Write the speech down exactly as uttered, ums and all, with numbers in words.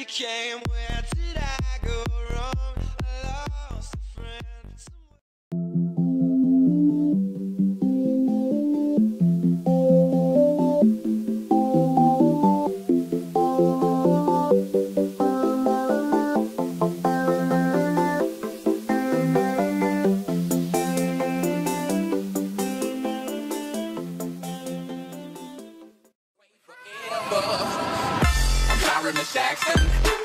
came, where did I go wrong? I lost a friend somewhere. I'm Byron Miss Jackson.